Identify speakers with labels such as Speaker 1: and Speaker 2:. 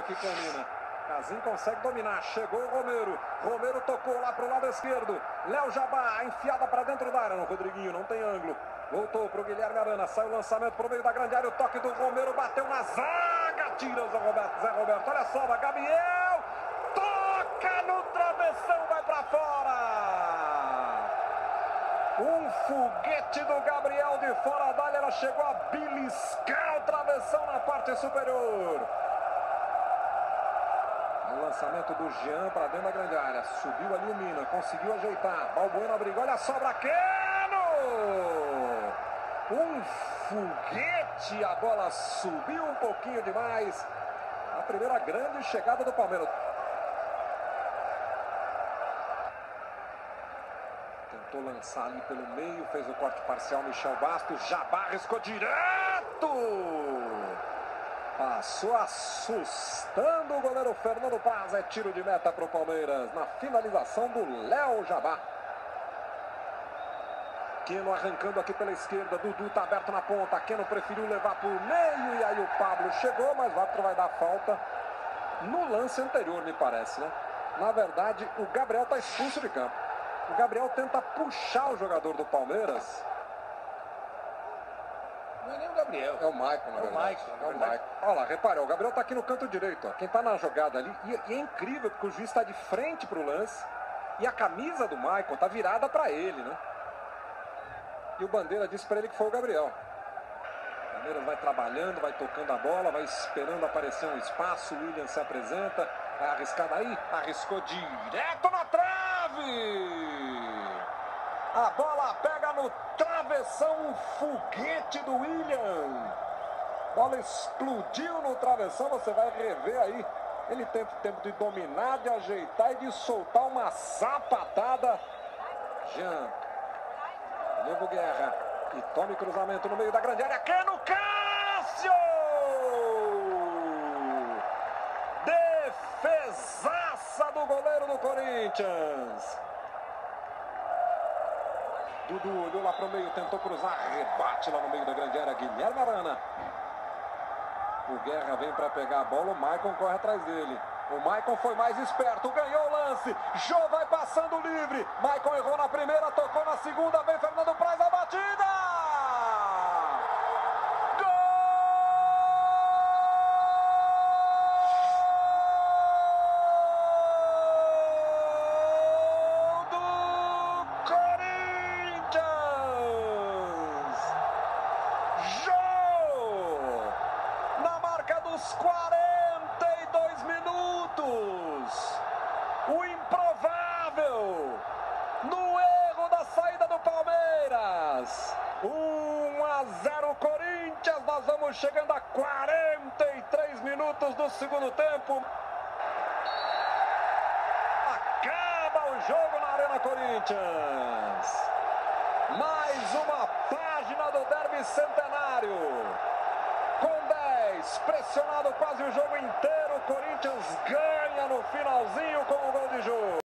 Speaker 1: aqui com a Nina. Casim consegue dominar, chegou o Romero. Romero tocou lá pro lado esquerdo. Léo Jabá, enfiada para dentro da área. No Rodriguinho, não tem ângulo. Voltou pro Guilherme Arana, sai o lançamento pro meio da grande área. O toque do Romero, bateu na zaga. Tira o Zé Roberto, olha só, Gabriel. Toca no travessão, vai para fora. Um foguete do Gabriel de fora da área. Ela chegou a beliscar o travessão na parte superior. O lançamento do Jean para dentro da grande área. Subiu ali o Mina, conseguiu ajeitar. Balbuena abriga, olha a sobra, Keno! Um foguete, a bola subiu um pouquinho demais. A primeira grande chegada do Palmeiras. Tentou lançar ali pelo meio, fez o corte parcial Michel Bastos. Jabá arriscou direto! Passou assustando o goleiro Fernando Praz. É tiro de meta para o Palmeiras na finalização do Léo Jabá. Keno arrancando aqui pela esquerda. Dudu está aberto na ponta. Keno preferiu levar por meio e aí o Pablo chegou, mas o árbitro vai dar falta no lance anterior, me parece, né? Na verdade, o Gabriel está expulso de campo. O Gabriel tenta puxar o jogador do Palmeiras.
Speaker 2: Não é nem o Gabriel.
Speaker 1: É o Maicon, na verdade. É o Maicon. Olha lá, repare, o Gabriel tá aqui no canto direito. Ó. Quem tá na jogada ali. E é incrível porque o juiz está de frente pro lance. E a camisa do Maicon tá virada para ele, né? E o Bandeira disse para ele que foi o Gabriel. O Palmeiras vai trabalhando, vai tocando a bola, vai esperando aparecer um espaço. O William se apresenta. Vai arriscar daí. Arriscou direto na trave! A bola pega no travessão, um foguete do William. A bola explodiu no travessão, você vai rever aí. Ele teve tempo de dominar, de ajeitar e de soltar uma sapatada. Jean. Novo Guerra. E tome cruzamento no meio da grande área. Keno, Cássio! Defesaça do goleiro do Corinthians. Dudu olhou lá pro meio, tentou cruzar, rebate lá no meio da grande área, Guilherme Arana. O Guerra vem para pegar a bola, o Maicon corre atrás dele. O Maicon foi mais esperto, ganhou o lance. Jô vai passando livre. Maicon errou na primeira, tocou na segunda, vem Fernando Praz, a batida! Aos 42 minutos, o improvável, no erro da saída do Palmeiras, 1-0 Corinthians. Nós vamos chegando a 43 minutos do segundo tempo. Acaba o jogo na Arena Corinthians. Mais uma página do Derby Centenário. Com 10, pressionado quase o jogo inteiro, o Corinthians ganha no finalzinho com o gol de Jô.